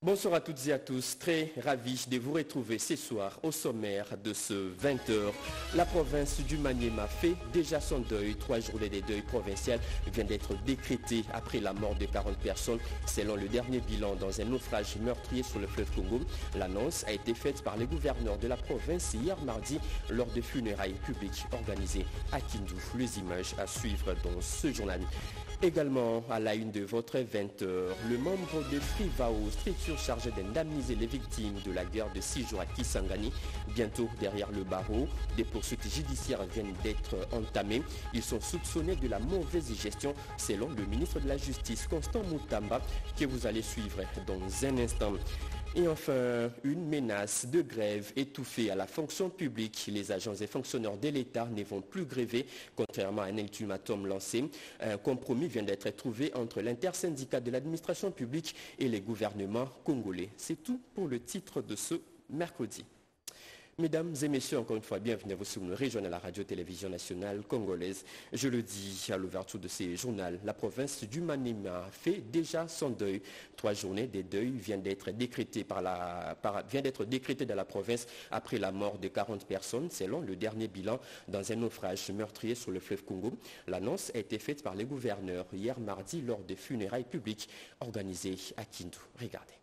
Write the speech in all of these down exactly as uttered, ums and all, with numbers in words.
Bonsoir à toutes et à tous, très ravi de vous retrouver ce soir au sommaire de ce vingt heures. La province du Maniema fait déjà son deuil. Trois journées de deuil provincial viennent d'être décrétées après la mort de quarante personnes selon le dernier bilan dans un naufrage meurtrier sur le fleuve Congo. L'annonce a été faite par les gouverneurs de la province hier mardi lors de funérailles publiques organisées à Kindu. Les images à suivre dans ce journal. Également à la une de votre vingt heures, le membre de Frivao, structure chargée d'indemniser les victimes de la guerre de six jours à Kisangani, bientôt derrière le barreau. Des poursuites judiciaires viennent d'être entamées. Ils sont soupçonnés de la mauvaise gestion selon le ministre de la Justice, Constant Mutamba, que vous allez suivre dans un instant. Et enfin, une menace de grève étouffée à la fonction publique. Les agents et fonctionnaires de l'État ne vont plus gréver, contrairement à un ultimatum lancé. Un compromis vient d'être trouvé entre l'intersyndicat de l'administration publique et les gouvernements congolais. C'est tout pour le titre de ce mercredi. Mesdames et messieurs, encore une fois, bienvenue à vous sur le régional à la radio-télévision nationale congolaise. Je le dis à l'ouverture de ces journaux, la province du Maniema fait déjà son deuil. Trois journées de deuil viennent d'être décrétées par la, par, vient d'être décrétées dans la province après la mort de quarante personnes, selon le dernier bilan dans un naufrage meurtrier sur le fleuve Congo. L'annonce a été faite par les gouverneurs hier mardi lors des funérailles publiques organisées à Kindu. Regardez.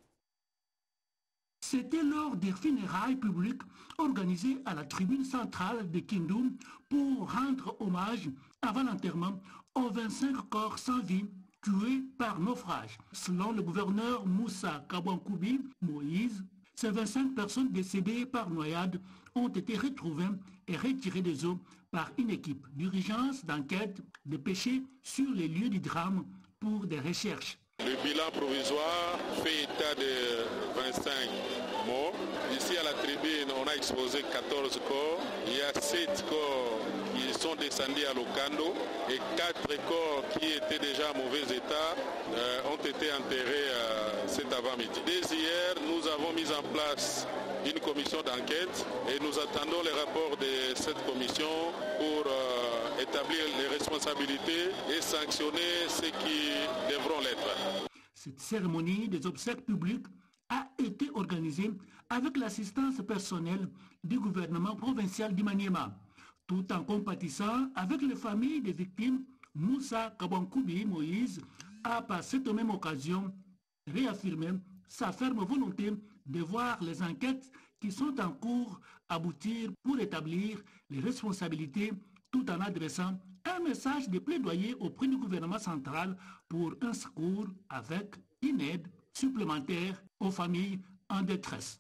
C'était lors des funérailles publiques organisées à la tribune centrale de Kindu pour rendre hommage avant l'enterrement aux vingt-cinq corps sans vie tués par naufrage. Selon le gouverneur Moussa Kabwankoubi Moïse, ces vingt-cinq personnes décédées par noyade ont été retrouvées et retirées des eaux par une équipe d'urgence d'enquête de pêcher sur les lieux du drame pour des recherches. Le bilan provisoire fait état de vingt-cinq morts. Ici à la tribune, on a exposé quatorze corps. Il y a sept corps qui sont descendus à Lokando et quatre corps qui étaient déjà en mauvais état euh, ont été enterrés euh, cet avant-midi. Dès hier, nous avons mis en place une commission d'enquête et nous attendons les rapports de cette commission pour euh, établir les responsabilités et sanctionner ceux qui devront l'être. Cette cérémonie des obsèques publiques a été organisée avec l'assistance personnelle du gouvernement provincial du Maniema. Tout en compatissant avec les familles des victimes, Moussa Kabwankoubi Moïse a par cette même occasion réaffirmé sa ferme volonté de voir les enquêtes qui sont en cours aboutir pour établir les responsabilités tout en adressant un message de plaidoyer auprès du gouvernement central pour un secours avec une aide supplémentaire aux familles en détresse.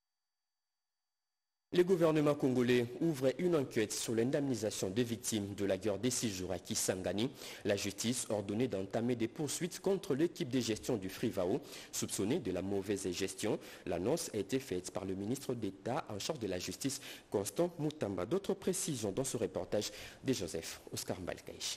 Le gouvernement congolais ouvre une enquête sur l'indemnisation des victimes de la guerre des six jours à Kisangani. La justice a ordonné d'entamer des poursuites contre l'équipe de gestion du Frivao, soupçonnée de la mauvaise gestion. L'annonce a été faite par le ministre d'État en charge de la justice, Constant Mutamba. D'autres précisions dans ce reportage de Joseph Oscar Mbalkaïch.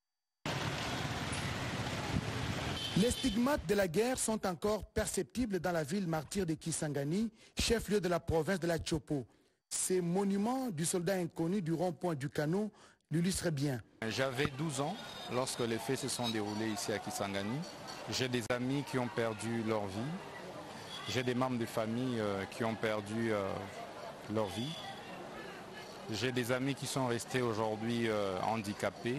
Les stigmates de la guerre sont encore perceptibles dans la ville martyre de Kisangani, chef-lieu de la province de la Tchopo. Ces monuments du soldat inconnu du rond-point du Canot l'illustrent bien. J'avais douze ans lorsque les faits se sont déroulés ici à Kisangani. J'ai des amis qui ont perdu leur vie. J'ai des membres de famille euh, qui ont perdu euh, leur vie. J'ai des amis qui sont restés aujourd'hui euh, handicapés.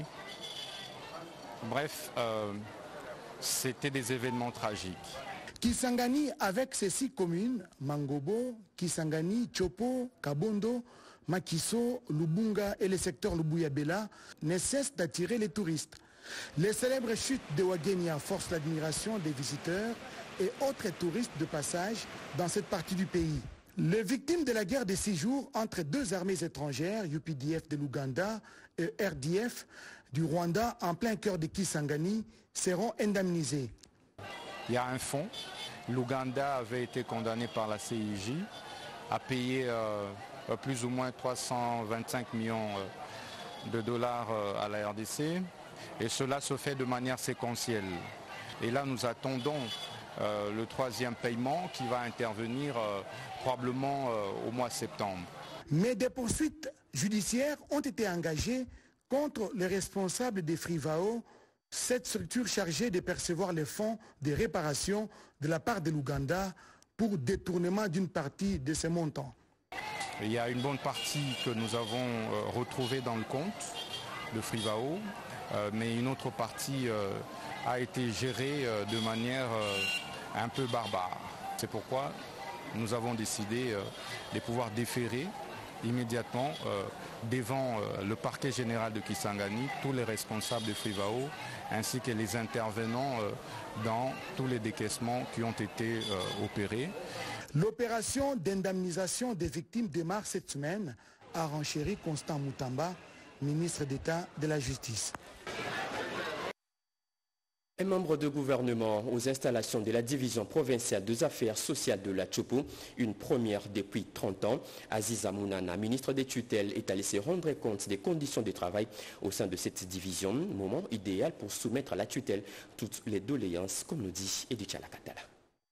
Bref, euh, c'était des événements tragiques. Kisangani, avec ses six communes, Mangobo, Kisangani, Tchopo, Kabondo, Makiso, Lubunga et le secteur Lubuyabela, ne cesse d'attirer les touristes. Les célèbres chutes de Wagenia forcent l'admiration des visiteurs et autres touristes de passage dans cette partie du pays. Les victimes de la guerre des six jours entre deux armées étrangères, U P D F de l'Ouganda et R D F du Rwanda en plein cœur de Kisangani, seront indemnisées. Il y a un fonds. L'Ouganda avait été condamné par la C I J à payer euh, plus ou moins trois cent vingt-cinq millions de dollars à la R D C. Et cela se fait de manière séquentielle. Et là, nous attendons euh, le troisième paiement qui va intervenir euh, probablement euh, au mois de septembre. Mais des poursuites judiciaires ont été engagées contre les responsables des Frivao Cette structure chargée de percevoir les fonds de réparation de la part de l'Ouganda pour détournement d'une partie de ces montants. Il y a une bonne partie que nous avons euh, retrouvée dans le compte de Frivao, euh, mais une autre partie euh, a été gérée euh, de manière euh, un peu barbare. C'est pourquoi nous avons décidé euh, de pouvoir déférer immédiatement euh, devant euh, le parquet général de Kisangani tous les responsables de Frivao ainsi que les intervenants euh, dans tous les décaissements qui ont été euh, opérés. L'opération d'indemnisation des victimes démarre cette semaine, a renchéri Constant Moutamba, ministre d'État de la Justice. Un membre de gouvernement aux installations de la division provinciale des affaires sociales de la Tchopo, une première depuis trente ans. Aziza Mounana, ministre des tutelles, est allé se rendre compte des conditions de travail au sein de cette division, moment idéal pour soumettre à la tutelle toutes les doléances, comme nous dit Edith Chalakatala.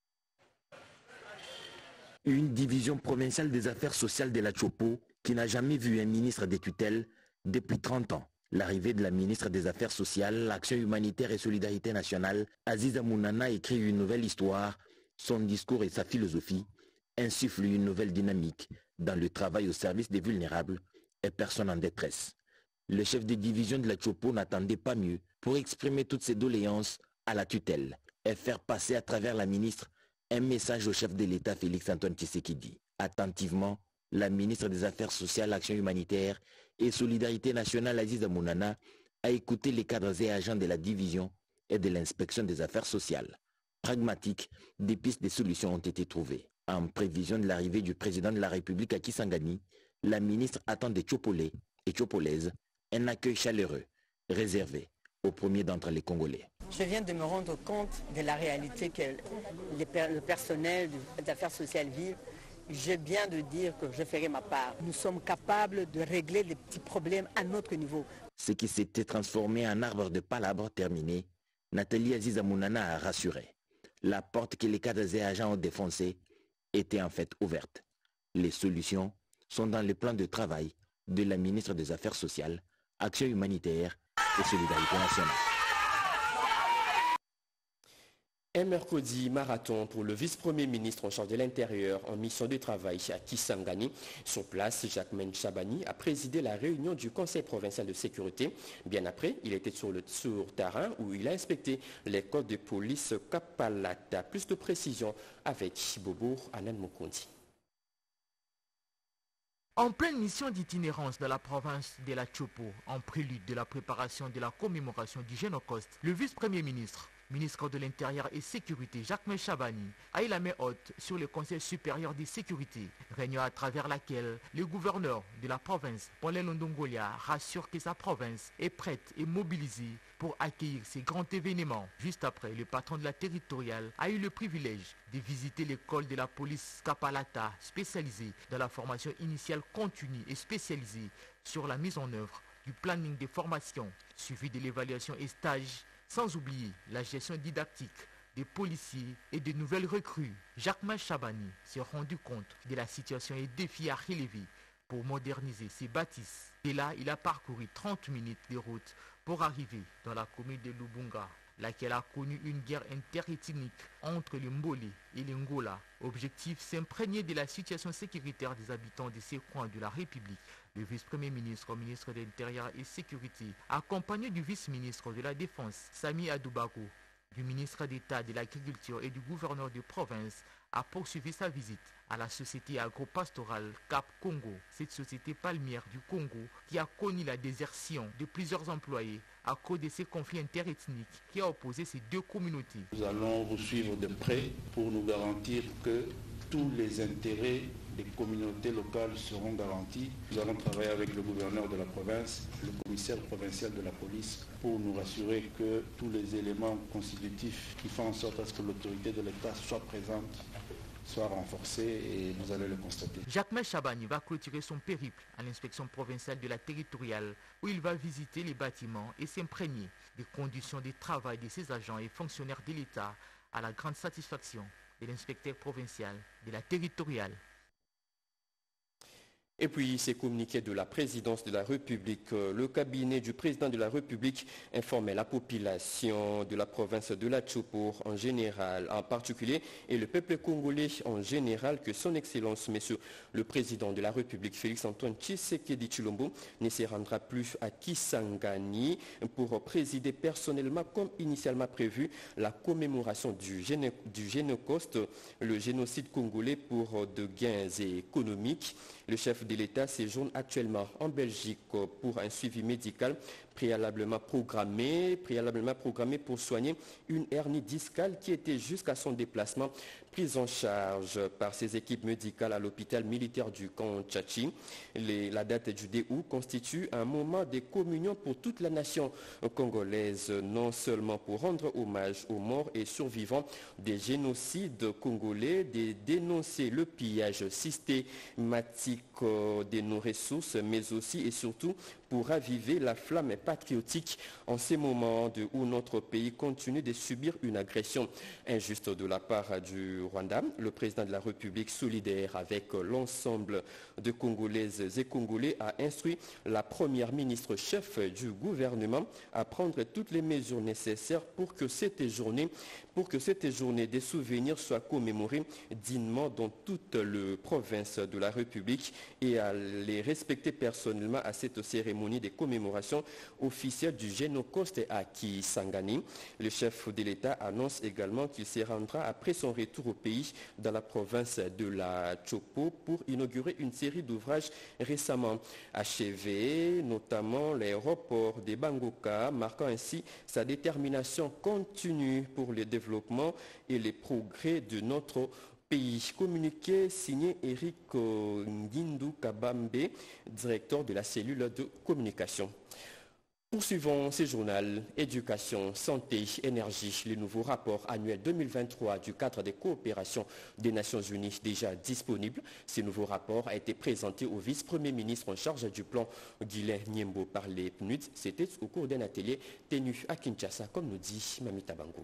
Une division provinciale des affaires sociales de la Tchopo qui n'a jamais vu un ministre des tutelles depuis trente ans. L'arrivée de la ministre des Affaires sociales, l'Action humanitaire et solidarité nationale, Aziza Mounana, écrit une nouvelle histoire. Son discours et sa philosophie insufflent une nouvelle dynamique dans le travail au service des vulnérables et personnes en détresse. Le chef de division de la Tchopo n'attendait pas mieux pour exprimer toutes ses doléances à la tutelle et faire passer à travers la ministre un message au chef de l'État Félix-Antoine Tshisekedi. Attentivement, la ministre des Affaires sociales, Action humanitaire et solidarité nationale Aziza Mounana a écouté les cadres et agents de la division et de l'inspection des affaires sociales. Pragmatique, des pistes de solutions ont été trouvées. En prévision de l'arrivée du président de la République à Kisangani, la ministre attend des Tchopolais et Tchopolaises un accueil chaleureux, réservé aux premiers d'entre les Congolais. Je viens de me rendre compte de la réalité que le personnel des affaires sociales vit. Je viens de dire que je ferai ma part. Nous sommes capables de régler les petits problèmes à notre niveau. Ce qui s'était transformé en arbre de palabres terminé, Nathalie Aziza Mounana a rassuré. La porte que les cadres et agents ont défoncée était en fait ouverte. Les solutions sont dans le plan de travail de la ministre des Affaires sociales, Action humanitaire et solidarité nationale. Un mercredi marathon pour le vice-premier ministre en charge de l'Intérieur en mission de travail à Kisangani. Sur place, Jacquemain Chabani a présidé la réunion du Conseil provincial de sécurité. Bien après, il était sur le sur terrain où il a inspecté les codes de police Kapalata. Plus de précision avec Bobo Anan Mukundi. En pleine mission d'itinérance dans la province de la Tchopo, en prélude de la préparation de la commémoration du Génocoste, le vice-premier ministre, ministre de l'Intérieur et Sécurité, Jacquemain Chabani, a eu la main haute sur le Conseil supérieur de sécurité, réunion à travers laquelle le gouverneur de la province, Paulin Londongolia, rassure que sa province est prête et mobilisée pour accueillir ces grands événements. Juste après, le patron de la territoriale a eu le privilège de visiter l'école de la police Kapalata, spécialisée dans la formation initiale continue et spécialisée sur la mise en œuvre du planning de formation, suivi de l'évaluation et stage, sans oublier la gestion didactique des policiers et de nouvelles recrues. Jacquemain Chabani s'est rendu compte de la situation et défis à relever pour moderniser ces bâtisses. Et là, il a parcouru trente minutes de route pour arriver dans la commune de Lubunga, laquelle a connu une guerre interethnique entre les Mbolé et les Ngola. Objectif, s'imprégner de la situation sécuritaire des habitants de ces coins de la République. Le vice-premier ministre, ministre de l'Intérieur et Sécurité, accompagné du vice-ministre de la Défense, Sami Adoubago, du ministre d'État de l'Agriculture et du gouverneur de province, a poursuivi sa visite à la société agro-pastorale Cap Congo, cette société palmière du Congo qui a connu la désertion de plusieurs employés à cause de ces conflits interethniques qui a opposé ces deux communautés. Nous allons vous suivre de près pour nous garantir que tous les intérêts des communautés locales seront garantis. Nous allons travailler avec le gouverneur de la province, le commissaire provincial de la police, pour nous rassurer que tous les éléments constitutifs qui font en sorte à ce que l'autorité de l'État soit présente soient renforcés et vous allez le constater. Jacquemain Chabani va clôturer son périple à l'inspection provinciale de la territoriale où il va visiter les bâtiments et s'imprégner des conditions de travail de ses agents et fonctionnaires de l'État à la grande satisfaction de l'inspecteur provincial de la territoriale. Et puis, ces communiqués de la présidence de la République, le cabinet du président de la République informait la population de la province de la Tchopo en général, en particulier, et le peuple congolais en général, que son Excellence, Monsieur le président de la République, Félix-Antoine Tshisekedi Tshilombo, ne se rendra plus à Kisangani pour présider personnellement, comme initialement prévu, la commémoration du, géno du Génocoste, le génocide congolais pour de gains économiques. Le chef de l'État séjourne actuellement en Belgique pour un suivi médical préalablement programmé, préalablement programmé pour soigner une hernie discale qui était jusqu'à son déplacement prise en charge par ses équipes médicales à l'hôpital militaire du camp Tchachi. Les, la date du deux août constitue un moment de communion pour toute la nation congolaise, non seulement pour rendre hommage aux morts et survivants des génocides congolais, de dénoncer le pillage systématique de nos ressources, mais aussi et surtout pour raviver la flamme patriotique en ces moments de, où notre pays continue de subir une agression injuste de la part du Rwanda. Le président de la République, solidaire avec l'ensemble de Congolaises et Congolais, a instruit la première ministre chef du gouvernement à prendre toutes les mesures nécessaires pour que cette journée, pour que cette journée des souvenirs soit commémorée dignement dans toute la province de la République et à les respecter personnellement à cette cérémonie de commémoration officielle du Génocoste à Kisangani. Le chef de l'État annonce également qu'il se rendra après son retour au pays dans la province de la Tchopo pour inaugurer une série d'ouvrages récemment achevés, notamment l'aéroport de Bangoka, marquant ainsi sa détermination continue pour le développement et les progrès de notre pays. Communiqué signé Eric Ngindou Kabambe, directeur de la cellule de communication. Poursuivons ce journal Éducation, Santé, Énergie, le nouveau rapport annuel deux mille vingt-trois du cadre des coopérations des Nations Unies déjà disponible. Ce nouveau rapport a été présenté au vice-premier ministre en charge du plan Guilain Niembo par les P N U D. C'était au cours d'un atelier tenu à Kinshasa, comme nous dit Mamita Bangoulou.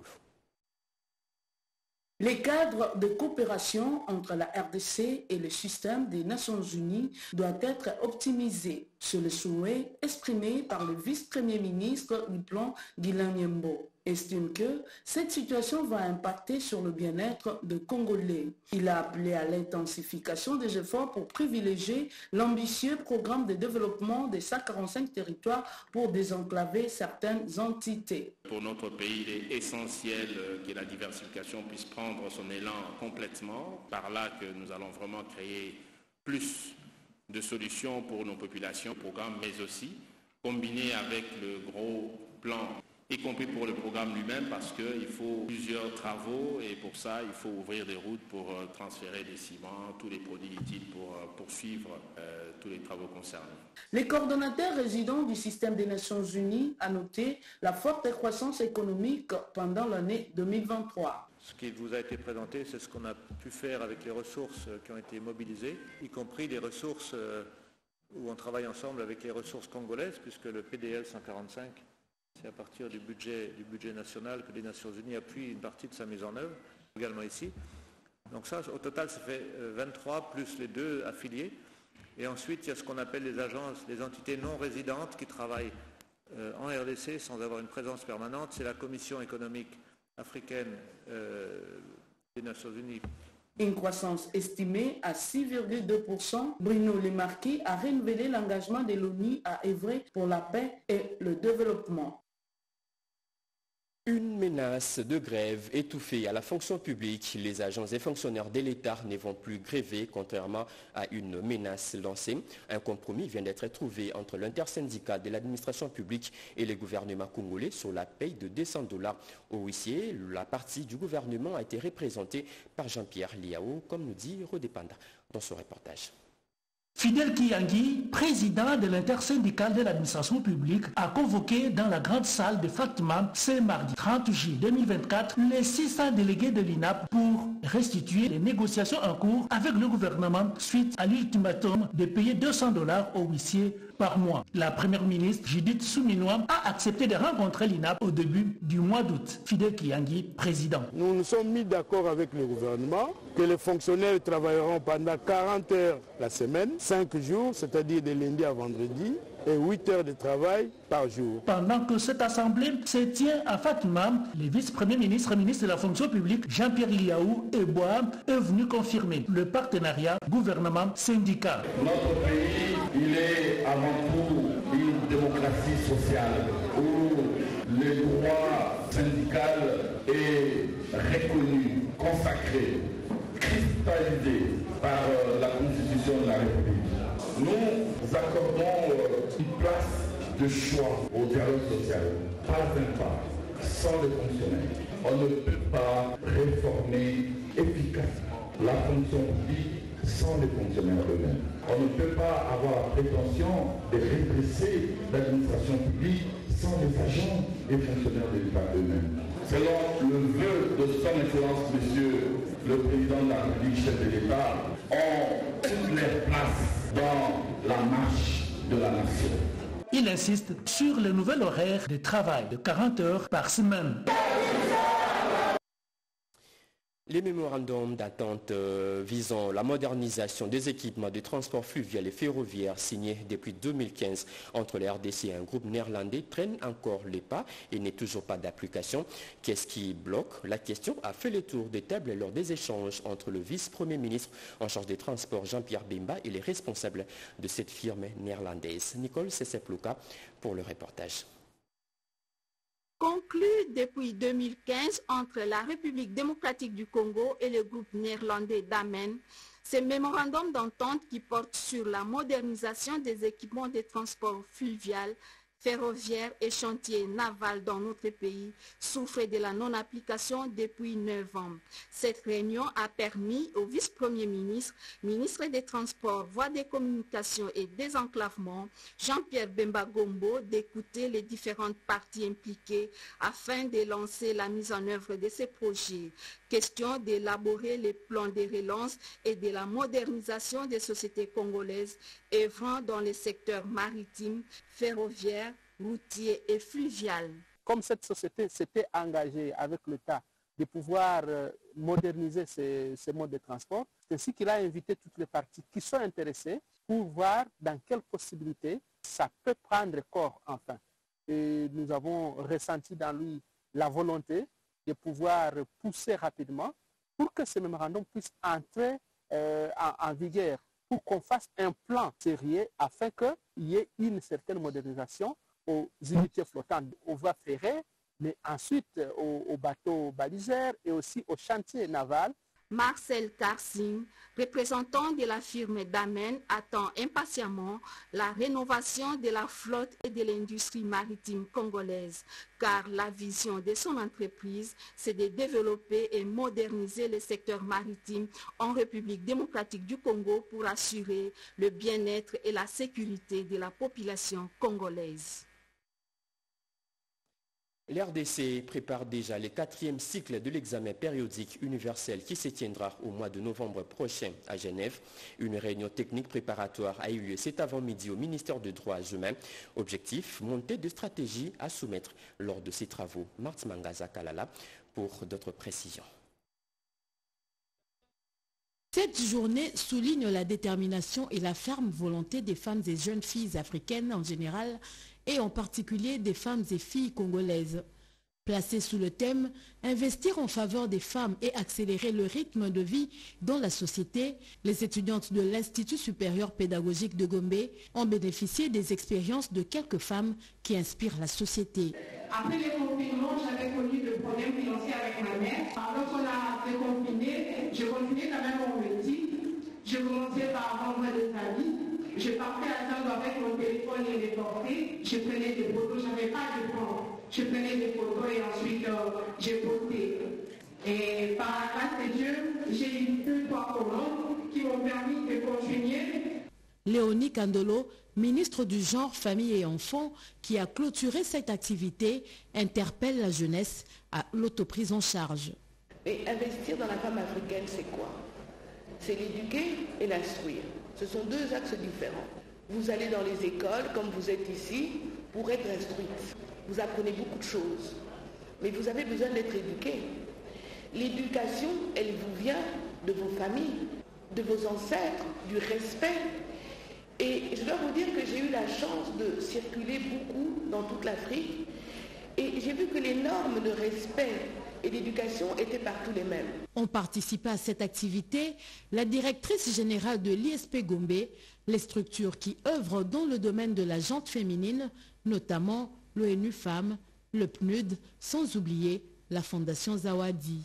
Les cadres de coopération entre la R D C et le système des Nations Unies doivent être optimisés. C'est le souhait exprimé par le vice-premier ministre du plan Guilain Niembo. Estime que cette situation va impacter sur le bien-être des Congolais. Il a appelé à l'intensification des efforts pour privilégier l'ambitieux programme de développement des cent quarante-cinq territoires pour désenclaver certaines entités. Pour notre pays, il est essentiel que la diversification puisse prendre son élan complètement. Par là que nous allons vraiment créer plus de solutions pour nos populations, programme, mais aussi combiné avec le gros plan, y compris pour le programme lui-même, parce qu'il faut plusieurs travaux et pour ça, il faut ouvrir des routes pour euh, transférer des ciments, tous les produits utiles pour euh, poursuivre euh, tous les travaux concernés. Les coordonnateurs résidents du système des Nations Unies ont noté la forte croissance économique pendant l'année deux mille vingt-trois. Ce qui vous a été présenté, c'est ce qu'on a pu faire avec les ressources qui ont été mobilisées, y compris les ressources euh, où on travaille ensemble avec les ressources congolaises, puisque le P D L cent quarante-cinq, c'est à partir du budget, du budget national que les Nations Unies appuient une partie de sa mise en œuvre, également ici. Donc ça, au total, ça fait vingt-trois plus les deux affiliés. Et ensuite, il y a ce qu'on appelle les agences, les entités non résidentes qui travaillent euh, en R D C sans avoir une présence permanente. C'est la Commission économique africaine euh, des Nations Unies. Une croissance estimée à six virgule deux pour cent, Bruno Lemarquis a renouvelé l'engagement de l'ONU à œuvrer pour la paix et le développement. Une menace de grève étouffée à la fonction publique. Les agents et fonctionnaires de l'État ne vont plus gréver, contrairement à une menace lancée. Un compromis vient d'être trouvé entre l'intersyndicat de l'administration publique et le gouvernement congolais sur la paye de deux cents dollars aux huissiers. La partie du gouvernement a été représentée par Jean-Pierre Liao, comme nous dit Rodépanda dans son reportage. Fidel Kiyangi, président de l'intersyndicale de l'administration publique, a convoqué dans la grande salle de Fatima ce mardi trente juillet deux mille vingt-quatre les six cents délégués de l'I N A P pour restituer les négociations en cours avec le gouvernement suite à l'ultimatum de payer deux cents dollars aux huissiers par mois. La première ministre Judith Suminwa a accepté de rencontrer l'I N A P au début du mois d'août. Fidel Kiyangi, président. Nous nous sommes mis d'accord avec le gouvernement que les fonctionnaires travailleront pendant quarante heures la semaine, cinq jours, c'est-à-dire de lundi à vendredi, et huit heures de travail par jour. Pendant que cette assemblée se tient à Fatima, le vice-premier ministre et ministre de la fonction publique, Jean-Pierre Liaou Eboa, est venu confirmer le partenariat gouvernement-syndicat. Notre pays, il est avant tout une démocratie sociale où le droit syndical est reconnu, consacré, cristallisé par la Constitution de la République. Nous accordons une place de choix au dialogue social, pas un pas, sans les fonctionnaires. On ne peut pas réformer efficacement la fonction publique sans les fonctionnaires eux-mêmes. On ne peut pas avoir la prétention de redresser l'administration publique sans les agents et fonctionnaires de l'État eux-mêmes. Selon le vœu de son Excellence, Monsieur le Président de la République, chef de l'État, ont toutes les places dans la marche de la nation. Il insiste sur le nouvel horaire de travail de quarante heures par semaine. Les mémorandums d'attente euh, visant la modernisation des équipements de transport fluvial et ferroviaire signés depuis deux mille quinze entre la R D C et un groupe néerlandais traînent encore les pas et n'est toujours pas d'application. Qu'est-ce qui bloque? La question a fait le tour des tables lors des échanges entre le vice-premier ministre en charge des transports Jean-Pierre Bemba et les responsables de cette firme néerlandaise. Nicole Sesseplouka pour le reportage. Conclu depuis deux mille quinze entre la République démocratique du Congo et le groupe néerlandais Damen, ce mémorandum d'entente qui porte sur la modernisation des équipements de transport fluvial, ferroviaire et chantiers navals dans notre pays souffre de la non-application depuis neuf ans. Cette réunion a permis au vice-premier ministre, ministre des Transports, Voies des Communications et Désenclavement, Jean-Pierre Bemba Gombo, d'écouter les différentes parties impliquées afin de lancer la mise en œuvre de ces projets. Question d'élaborer les plans de relance et de la modernisation des sociétés congolaises œuvrant dans les secteurs maritimes, ferroviaires, routiers et fluvial. Comme cette société s'était engagée avec l'État de pouvoir euh, moderniser ces, ces modes de transport, c'est ainsi qu'il a invité toutes les parties qui sont intéressées pour voir dans quelles possibilités ça peut prendre corps enfin. Et nous avons ressenti dans lui la volonté de pouvoir pousser rapidement pour que ce mémorandum puisse entrer euh, en, en vigueur, pour qu'on fasse un plan sérieux afin qu'il y ait une certaine modernisation aux unités flottantes, aux voies ferrées, mais ensuite aux, aux bateaux baliseurs et aussi aux chantiers navals. Marcel Karsing, représentant de la firme Damen, attend impatiemment la rénovation de la flotte et de l'industrie maritime congolaise, car la vision de son entreprise, c'est de développer et moderniser le secteur maritime en République démocratique du Congo pour assurer le bien-être et la sécurité de la population congolaise. L'R D C prépare déjà le quatrième cycle de l'examen périodique universel qui se tiendra au mois de novembre prochain à Genève. Une réunion technique préparatoire a eu lieu cet avant-midi au ministère des Droits humains. Objectif, monter des stratégies à soumettre lors de ces travaux. Marthe Mangaza Kalala pour d'autres précisions. Cette journée souligne la détermination et la ferme volonté des femmes et jeunes filles africaines en général et en particulier des femmes et filles congolaises. Placée sous le thème « Investir en faveur des femmes et accélérer le rythme de vie dans la société », les étudiantes de l'Institut supérieur pédagogique de Gombe ont bénéficié des expériences de quelques femmes qui inspirent la société. Après le confinement, j'avais connu le problème financier avec ma mère. Lorsqu'on a déconfiné, je continuais quand même mon métier. Je commençais par vendre des habits. Je partais à table avec mon téléphone et les portraits. Je prenais des photos, je n'avais pas de temps. Je prenais des photos et ensuite euh, j'ai posté. Et par la grâce de Dieu, j'ai eu deux, trois commandes qui m'ont permis de continuer. Léonie Kandolo, ministre du Genre, Famille et Enfants, qui a clôturé cette activité, interpelle la jeunesse à l'autoprise en charge. Et investir dans la femme africaine, c'est quoi? C'est l'éduquer et l'instruire. Ce sont deux axes différents. Vous allez dans les écoles, comme vous êtes ici, pour être instruite. Vous apprenez beaucoup de choses, mais vous avez besoin d'être éduqué. L'éducation, elle vous vient de vos familles, de vos ancêtres, du respect. Et je dois vous dire que j'ai eu la chance de circuler beaucoup dans toute l'Afrique et j'ai vu que les normes de respect et d'éducation étaient partout les mêmes. Ont participé à cette activité la directrice générale de l'I S P Gombe, les structures qui œuvrent dans le domaine de la gente féminine, notamment l'ONU Femmes, le P N U D, sans oublier la Fondation Zawadi.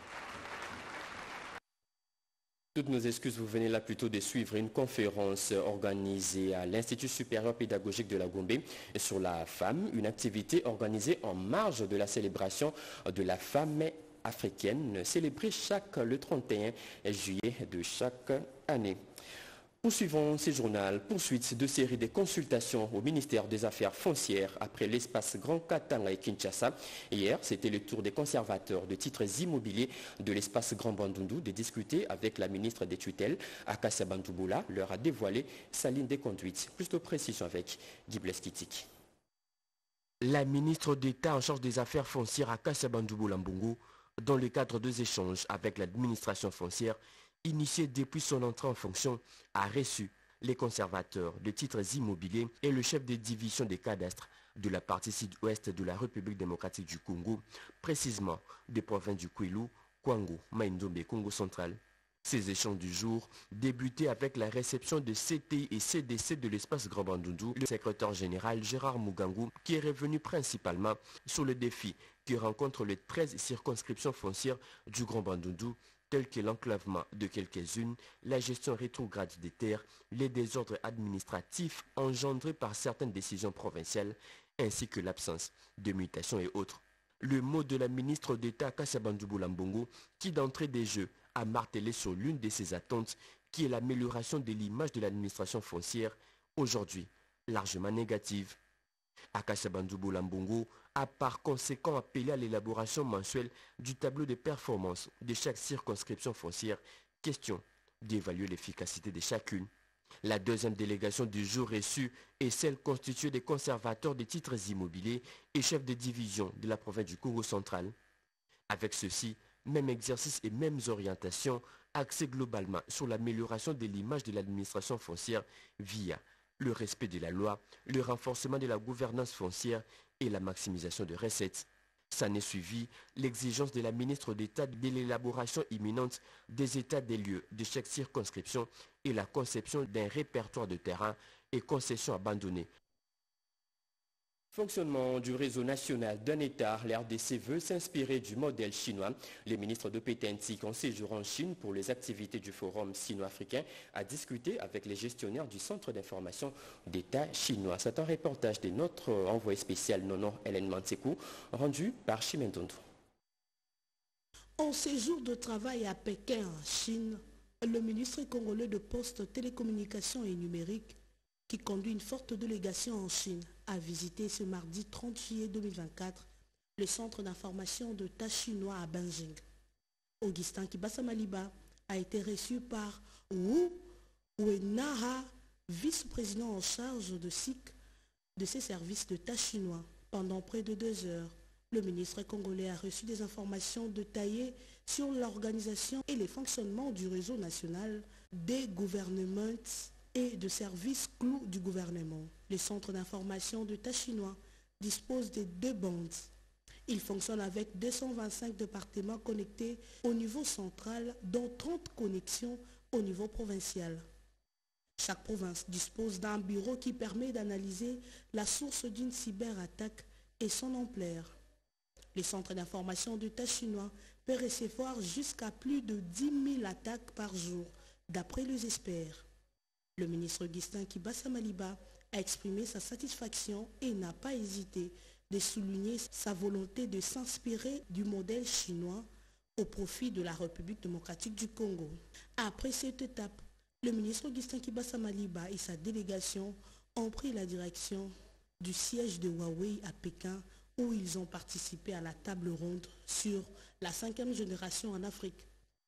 Toutes nos excuses, vous venez là plutôt de suivre une conférence organisée à l'Institut supérieur pédagogique de la Gombe sur la femme, une activité organisée en marge de la célébration de la femme africaine, célébrée chaque le trente et un juillet de chaque année. Poursuivons ces journaux, poursuite de série de consultations au ministère des Affaires foncières après l'espace Grand Katanga et Kinshasa. Hier, c'était le tour des conservateurs de titres immobiliers de l'espace Grand Bandundu de discuter avec la ministre des tutelles, Akassa Bandouboula, leur a dévoilé sa ligne de conduite. Plus de précision avec Guy Bleskitik. La ministre d'État en charge des Affaires foncières, Akassa Bandouboula Mbungu, dans le cadre des échanges avec l'administration foncière, initié depuis son entrée en fonction, a reçu les conservateurs de titres immobiliers et le chef de division des cadastres de la partie sud-ouest de la République démocratique du Congo, précisément des provinces du Kwilu, Kwango, Maïndombe et Congo central. Ces échanges du jour débutaient avec la réception de C T I et C D C de l'espace Grand Bandundu, le secrétaire général Gérard Mugangu, qui est revenu principalement sur le défi que rencontrent les treize circonscriptions foncières du Grand Bandundu, tels que l'enclavement de quelques-unes, la gestion rétrograde des terres, les désordres administratifs engendrés par certaines décisions provinciales, ainsi que l'absence de mutations et autres. Le mot de la ministre d'État Akassa Bandouboula Mbungu, qui d'entrée des jeux a martelé sur l'une de ses attentes, qui est l'amélioration de l'image de l'administration foncière, aujourd'hui largement négative. Akassa Bandouboula Mbungu a par conséquent appelé à l'élaboration mensuelle du tableau de performance de chaque circonscription foncière, question d'évaluer l'efficacité de chacune. La deuxième délégation du jour reçue est celle constituée des conservateurs des titres immobiliers et chefs de division de la province du Congo central. Avec ceci, même exercice et mêmes orientations axées globalement sur l'amélioration de l'image de l'administration foncière via le respect de la loi, le renforcement de la gouvernance foncière et la maximisation de recettes. S'en est suivi l'exigence de la ministre d'État de l'élaboration imminente des états des lieux de chaque circonscription et la conception d'un répertoire de terrain et concessions abandonnées. Fonctionnement du réseau national d'un État, l'R D C veut s'inspirer du modèle chinois. Le ministre de Pétentique en séjour en Chine pour les activités du Forum sino-africain a discuté avec les gestionnaires du Centre d'information d'État chinois. C'est un reportage de notre envoyé spécial Nono Hélène Mantekou, rendu par Chimentondo. En séjour de travail à Pékin, en Chine, le ministre congolais de Postes, Télécommunications et Numérique, qui conduit une forte délégation en Chine, a visité ce mardi trente juillet deux mille vingt-quatre le centre d'information d'État chinois à Beijing. Augustin Kibasa Maliba a été reçu par Wu Wenaha, vice-président en charge de S I C de ces services d'État chinois. Pendant près de deux heures, le ministre congolais a reçu des informations détaillées sur l'organisation et les fonctionnements du réseau national des gouvernements et de services clous du gouvernement. Le centre d'information d'État chinois dispose de deux bandes. Il fonctionne avec deux cent vingt-cinq départements connectés au niveau central, dont trente connexions au niveau provincial. Chaque province dispose d'un bureau qui permet d'analyser la source d'une cyberattaque et son ampleur. Le centre d'information d'État chinois peut recevoir jusqu'à plus de dix mille attaques par jour, d'après les experts. Le ministre Augustin Kibasa Maliba a exprimé sa satisfaction et n'a pas hésité de souligner sa volonté de s'inspirer du modèle chinois au profit de la République démocratique du Congo. Après cette étape, le ministre Augustin Kibasa Maliba et sa délégation ont pris la direction du siège de Huawei à Pékin, où ils ont participé à la table ronde sur la cinquième génération en Afrique.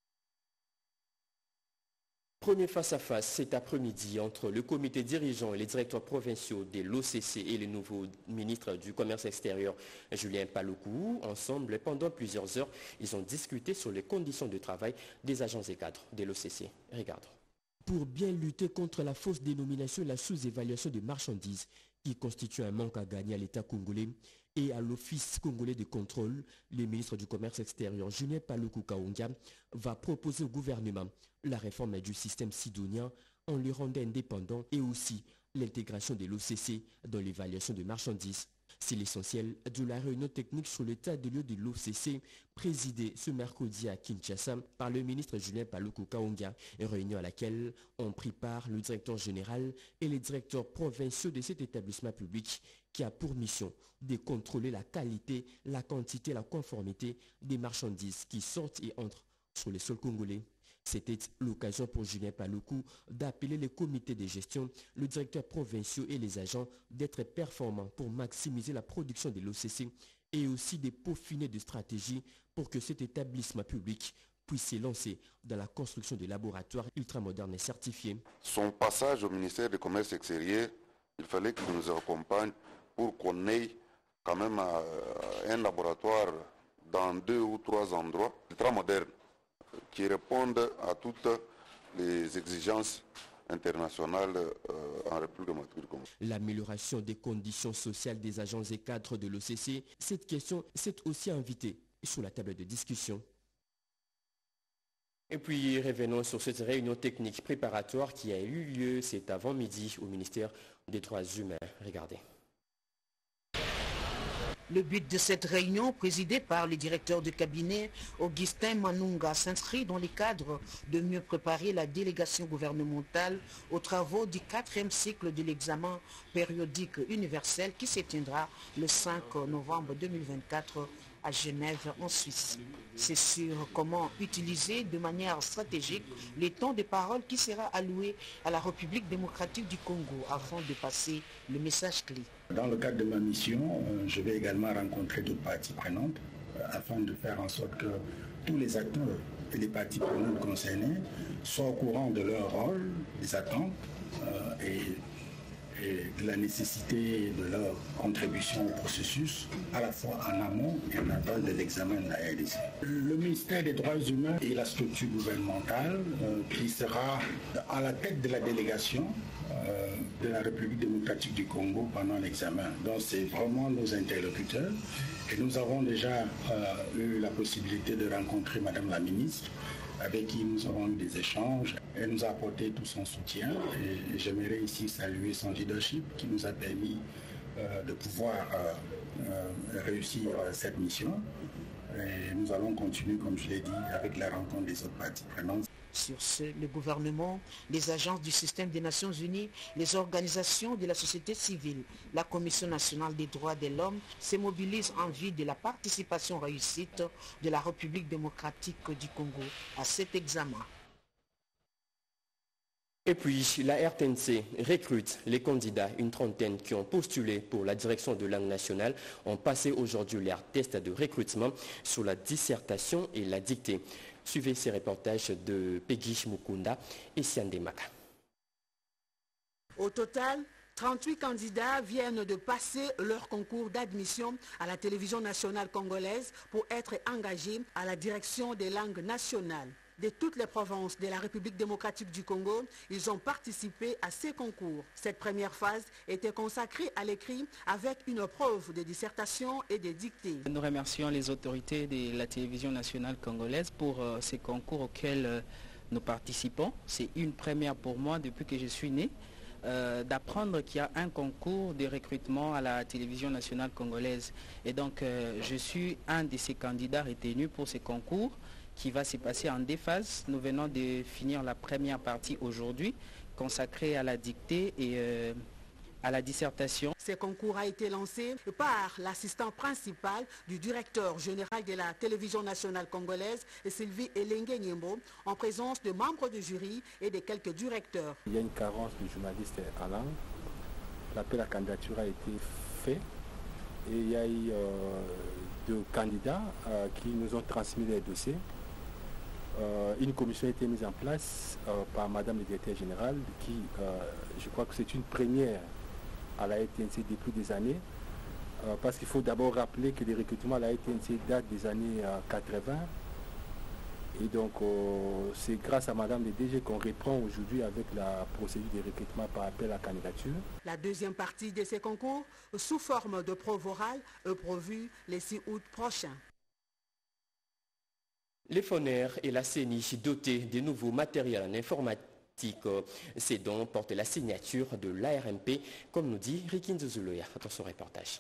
Premier face-à-face cet après-midi entre le comité dirigeant et les directeurs provinciaux de l'O C C et le nouveau ministre du Commerce extérieur, Julien Paluku. Ensemble, pendant plusieurs heures, ils ont discuté sur les conditions de travail des agents et cadres de l'O C C. Regardons. pour bien lutter contre la fausse dénomination et la sous-évaluation des marchandises qui constitue un manque à gagner à l'État congolais et à l'Office congolais de contrôle. Le ministre du Commerce extérieur, Julien Paluku Kahongya, va proposer au gouvernement la réforme du système sidonien en le rendant indépendant et aussi l'intégration de l'O C C dans l'évaluation des marchandises. C'est l'essentiel de la réunion technique sur l'état de lieu de l'O C C présidée ce mercredi à Kinshasa par le ministre Julien Paluku Kahongya, une réunion à laquelle ont pris part le directeur général et les directeurs provinciaux de cet établissement public qui a pour mission de contrôler la qualité, la quantité, la conformité des marchandises qui sortent et entrent sur les sols congolais. C'était l'occasion pour Julien Paluku d'appeler les comités de gestion, le directeur provinciaux et les agents d'être performants pour maximiser la production de l'O C C et aussi de peaufiner des stratégies pour que cet établissement public puisse se lancer dans la construction de laboratoires ultramodernes et certifiés. Son passage au ministère du Commerce extérieur, il fallait qu'il nous accompagne pour qu'on ait quand même un laboratoire dans deux ou trois endroits ultramodernes qui répondent à toutes les exigences internationales euh, en République démocratique du Congo. L'amélioration des conditions sociales des agents et cadres de l'O C C, cette question s'est aussi invitée sur la table de discussion. Et puis revenons sur cette réunion technique préparatoire qui a eu lieu cet avant-midi au ministère des Droits humains. Regardez. Le but de cette réunion, présidée par le directeur de cabinet Augustin Manunga, s'inscrit dans le cadre de mieux préparer la délégation gouvernementale aux travaux du quatrième cycle de l'examen périodique universel qui s'éteindra le cinq novembre deux mille vingt-quatre à Genève en Suisse. C'est sur comment utiliser de manière stratégique les temps de parole qui sera alloué à la République démocratique du Congo afin de passer le message clé. Dans le cadre de ma mission, je vais également rencontrer d'autres parties prenantes afin de faire en sorte que tous les acteurs et les parties prenantes concernées soient au courant de leur rôle, des attentes euh, et et de la nécessité de leur contribution au processus, à la fois en amont et en aval de l'examen de la R D C. Le ministère des Droits humains est la structure gouvernementale euh, qui sera à la tête de la délégation euh, de la République démocratique du Congo pendant l'examen. Donc c'est vraiment nos interlocuteurs. Et nous avons déjà euh, eu la possibilité de rencontrer Madame la ministre, avec qui nous avons eu des échanges. Elle nous a apporté tout son soutien et j'aimerais ici saluer son leadership qui nous a permis euh, de pouvoir euh, euh, réussir cette mission. Et nous allons continuer, comme je l'ai dit, avec la rencontre des autres parties prenantes. Sur ce, le gouvernement, les agences du système des Nations Unies, les organisations de la société civile, la Commission nationale des droits de l'homme se mobilisent en vue de la participation réussite de la République démocratique du Congo à cet examen. Et puis, la R T N C recrute les candidats. Une trentaine qui ont postulé pour la direction de langue nationale ont passé aujourd'hui leur test de recrutement sur la dissertation et la dictée. Suivez ces reportages de Peggy Mukunda et Siandemaka. Au total, trente-huit candidats viennent de passer leur concours d'admission à la télévision nationale congolaise pour être engagés à la direction des langues nationales. De toutes les provinces de la République démocratique du Congo, ils ont participé à ces concours. Cette première phase était consacrée à l'écrit avec une preuve de dissertation et de dictée. Nous remercions les autorités de la télévision nationale congolaise pour euh, ces concours auxquels euh, nous participons. C'est une première pour moi depuis que je suis né. Euh, d'apprendre qu'il y a un concours de recrutement à la télévision nationale congolaise. Et donc, euh, je suis un de ces candidats retenus pour ces concours qui va se passer en deux phases. Nous venons de finir la première partie aujourd'hui, consacrée à la dictée et euh, à la dissertation. Ce concours a été lancé par l'assistant principal du directeur général de la télévision nationale congolaise, Sylvie Elenge Nyembo, en présence de membres du jury et de quelques directeurs. Il y a une carence de journalistes en langue. L'appel à candidature a été fait et il y a eu euh, deux candidats euh, qui nous ont transmis les dossiers. Euh, une commission a été mise en place euh, par Madame le directeur général qui, euh, je crois que c'est une première à la R T N C depuis des années, euh, parce qu'il faut d'abord rappeler que les recrutements à la R T N C datent des années euh, quatre-vingts Et donc, euh, c'est grâce à Madame le D G qu'on reprend aujourd'hui avec la procédure de recrutement par appel à candidature. La deuxième partie de ces concours, sous forme de preuve orale, est prévue le six août prochain. Les Foner et la C E N I dotés de nouveaux matériels en informatique. Ces dons portent la signature de l'A R M P, comme nous dit Rikin Zoulouya dans son reportage.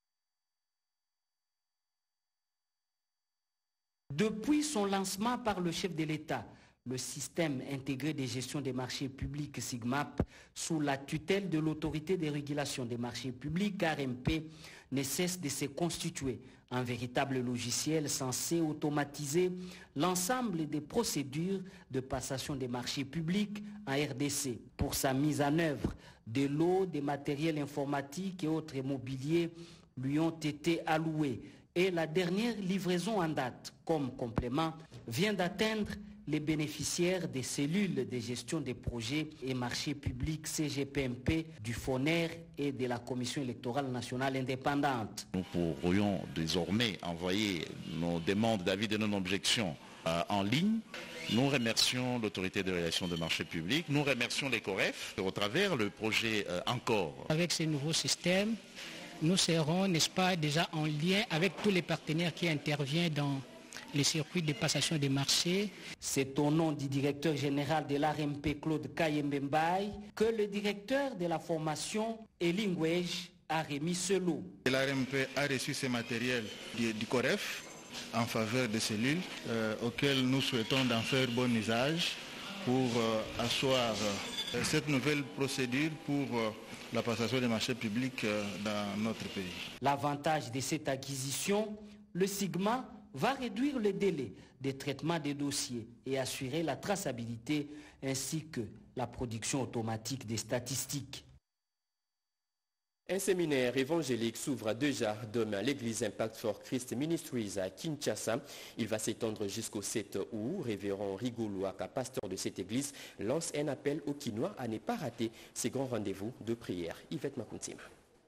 Depuis son lancement par le chef de l'État, le système intégré de gestion des marchés publics SIGMAP, sous la tutelle de l'autorité de régulation des marchés publics A R M P, ne cesse de se constituer un véritable logiciel censé automatiser l'ensemble des procédures de passation des marchés publics en R D C. Pour sa mise en œuvre, des lots de matériel informatique et autres mobiliers lui ont été alloués. Et la dernière livraison en date, comme complément, vient d'atteindre les bénéficiaires des cellules de gestion des projets et marchés publics C G P M P du Foner et de la Commission électorale nationale indépendante. Nous pourrions désormais envoyer nos demandes d'avis et nos objections euh, en ligne. Nous remercions l'autorité de régulation de marchés publics, nous remercions les COREF au travers le projet euh, Encore. Avec ces nouveaux systèmes, nous serons, n'est-ce pas, déjà en lien avec tous les partenaires qui interviennent dans les circuits de passation des marchés. C'est au nom du directeur général de l'A R M P, Claude Kayembembaye, que le directeur de la formation, Elingwej, a remis ce lot. L'A R M P a reçu ce matériel du, du COREF en faveur des cellules euh, auxquelles nous souhaitons d'en faire bon usage pour euh, asseoir euh, cette nouvelle procédure pour euh, la passation des marchés publics dans notre pays. L'avantage de cette acquisition, le SIGMA va réduire le délai de traitement des dossiers et assurer la traçabilité ainsi que la production automatique des statistiques. Un séminaire évangélique s'ouvre déjà demain à l'église Impact for Christ Ministries à Kinshasa. Il va s'étendre jusqu'au sept août. Révérend Rigoulouaka, pasteur de cette église, lance un appel aux Kinois à ne pas rater ces grands rendez-vous de prière. Yvette Makuntima.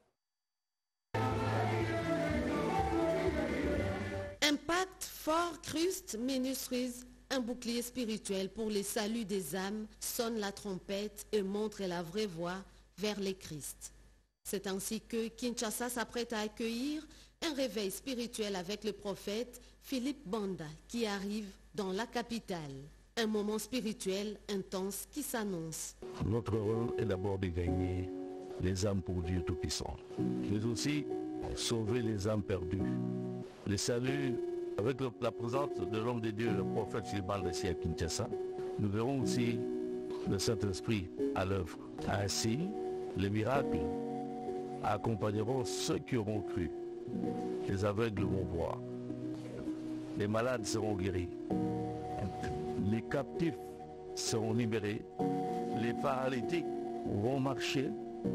Impact for Christ Ministries, un bouclier spirituel pour le salut des âmes, sonne la trompette et montre la vraie voie vers le Christ. C'est ainsi que Kinshasa s'apprête à accueillir un réveil spirituel avec le prophète Philippe Banda qui arrive dans la capitale. Un moment spirituel intense qui s'annonce. Notre rôle est d'abord de gagner les âmes pour Dieu Tout-Puissant, mais aussi sauver les âmes perdues. Le salut, avec la présence de l'homme de Dieu, le prophète Philippe Banda ici à Kinshasa, nous verrons aussi le Saint-Esprit à l'œuvre. Ainsi, les miracles accompagneront ceux qui auront cru. Les aveugles vont voir. Les malades seront guéris. Les captifs seront libérés. Les paralytiques vont marcher.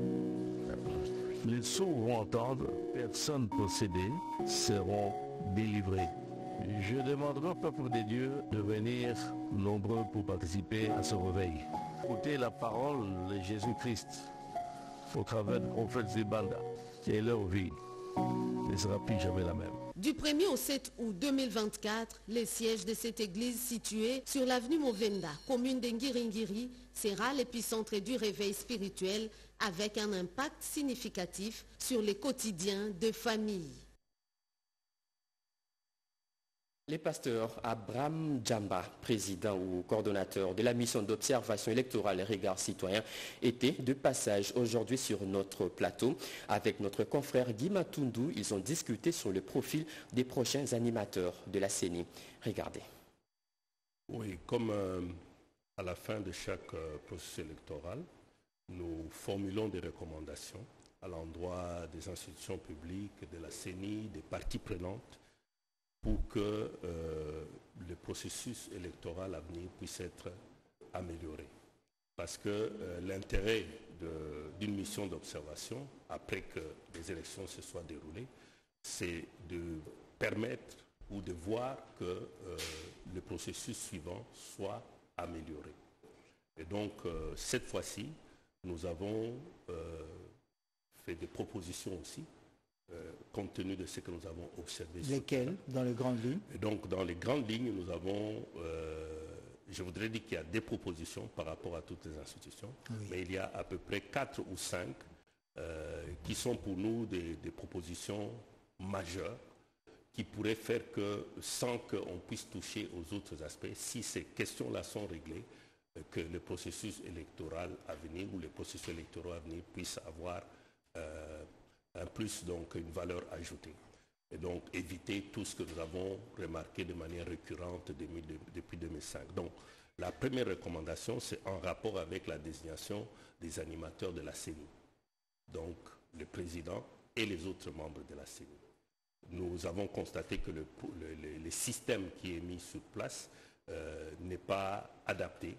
Les sourds vont entendre. Personnes possédées seront délivrées. Je demanderai au peuple de Dieu de venir nombreux pour participer à ce réveil. Écoutez la parole de Jésus-Christ au travers du prophète Zibanda, et leur vie ne sera plus jamais la même. Du premier au sept août deux mille vingt-quatre, le siège de cette église située sur l'avenue Movenda, commune d'Ngiringiri, sera l'épicentre du réveil spirituel avec un impact significatif sur les quotidiens de familles. Les pasteurs Abraham Djamba, président ou coordonnateur de la mission d'observation électorale et regard citoyen, étaient de passage aujourd'hui sur notre plateau. Avec notre confrère Guy Matundu, ils ont discuté sur le profil des prochains animateurs de la C E N I. Regardez. Oui, comme euh, à la fin de chaque euh, processus électoral, nous formulons des recommandations à l'endroit des institutions publiques, de la C E N I, des parties prenantes, pour que euh, le processus électoral à venir puisse être amélioré. Parce que euh, l'intérêt d'une mission d'observation, après que les élections se soient déroulées, c'est de permettre ou de voir que euh, le processus suivant soit amélioré. Et donc, euh, cette fois-ci, nous avons euh, fait des propositions aussi euh, compte tenu de ce que nous avons observé. Lesquels, dans les grandes lignes? Et donc, dans les grandes lignes, nous avons, euh, je voudrais dire qu'il y a des propositions par rapport à toutes les institutions, oui. mais il y a à peu près quatre ou cinq euh, qui sont pour nous des, des propositions majeures qui pourraient faire que, sans qu'on puisse toucher aux autres aspects, si ces questions-là sont réglées, que le processus électoral à venir ou les processus électoraux à venir puissent avoir euh, un plus, donc une valeur ajoutée. Et donc éviter tout ce que nous avons remarqué de manière récurrente depuis, depuis deux mille cinq. Donc la première recommandation, c'est en rapport avec la désignation des animateurs de la C E N I, donc le président et les autres membres de la C E N I. Nous avons constaté que le, le, le système qui est mis sur place euh, n'est pas adapté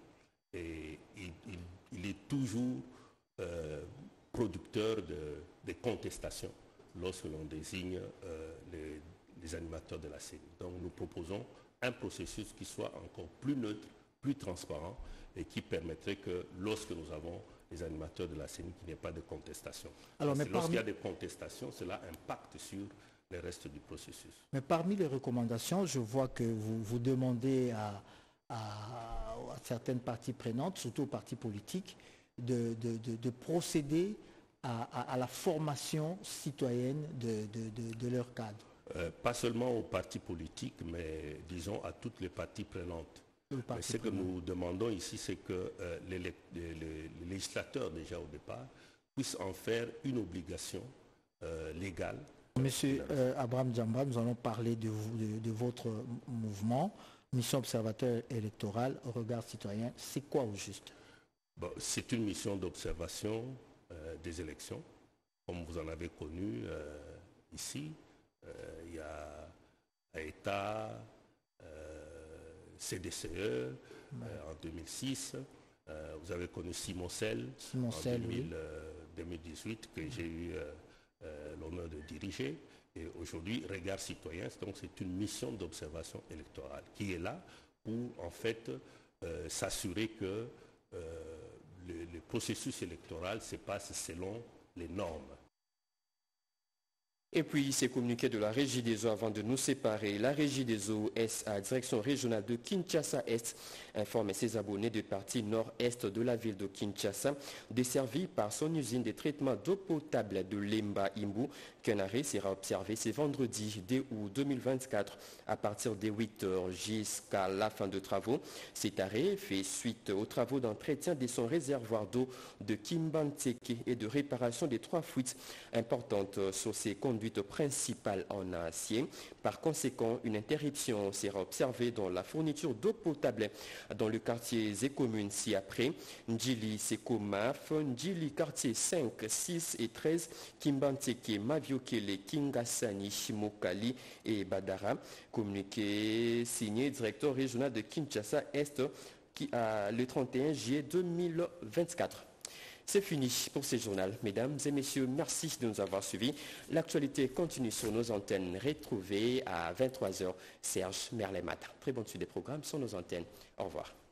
et il, il, il est toujours euh, producteur de, de contestations lorsque l'on désigne euh, les, les animateurs de la C E N I. Donc nous proposons un processus qui soit encore plus neutre, plus transparent et qui permettrait que lorsque nous avons les animateurs de la C E N I, qu'il n'y ait pas de contestation. Alors, mais lorsqu'il parmi... y a des contestations, cela impacte sur le reste du processus. Mais parmi les recommandations, je vois que vous, vous demandez à, à, à certaines parties prenantes, surtout aux partis politiques, de, de, de, de procéder à, à, à la formation citoyenne de, de, de, de leurs cadres. Euh, pas seulement aux partis politiques, mais disons à toutes les parties prenantes. Mais ce que nous demandons ici, c'est que euh, les, les, les, les législateurs, déjà au départ, puissent en faire une obligation euh, légale. Monsieur euh, Abraham Djamba, nous allons parler de, vous, de, de votre mouvement, Mission Observateur Électoral, Regard Citoyen. C'est quoi au juste? Bon, c'est une mission d'observation euh, des élections, comme vous en avez connu euh, ici. Euh, il y a A E T A, euh, C D C E euh, en deux mille six. Euh, vous avez connu Simoncel en deux mille, euh, deux mille dix-huit que j'ai eu euh, euh, l'honneur de diriger. Et aujourd'hui, Regard Citoyen, donc c'est une mission d'observation électorale qui est là pour en fait euh, s'assurer que euh, le, le processus électoral se passe selon les normes. Et puis, ces communiqués de la Régie des eaux avant de nous séparer. La Régie des eaux S A, direction régionale de Kinshasa-Est, informe ses abonnés de partie nord-est de la ville de Kinshasa, desservie par son usine de traitement d'eau potable de Lemba Imbu, qu'un arrêt sera observé ce vendredi deux août deux mille vingt-quatre à partir des huit heures jusqu'à la fin de travaux. Cet arrêt fait suite aux travaux d'entretien de son réservoir d'eau de Kimbantseke et de réparation des trois fuites importantes sur ses conduites principale en acier. Par conséquent, une interruption sera observée dans la fourniture d'eau potable dans le quartier et communes ci-après. Ndjili Sekomaf, Ndjili quartier cinq, six et treize, Kimbantseke, Maviokele, Kingasani, Mokali et Badara. Communiqué signé directeur régional de Kinshasa-Est qui a le trente et un juillet deux mille vingt-quatre. C'est fini pour ce journal. Mesdames et messieurs, merci de nous avoir suivis. L'actualité continue sur nos antennes. Retrouvez à vingt-trois heures Serge Merlet Matin. Très bonne suite des programmes sur nos antennes. Au revoir.